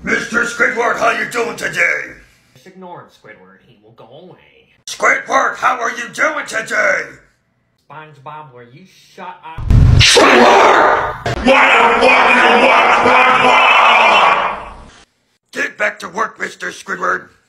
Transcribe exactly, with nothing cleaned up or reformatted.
Mister Squidward, how you doing today? Just ignore him, Squidward. He will go away. Squidward, how are you doing today? SpongeBob, will you shut up? Squidward! What the fuck do you want, SpongeBob? Get back to work, Mister Squidward.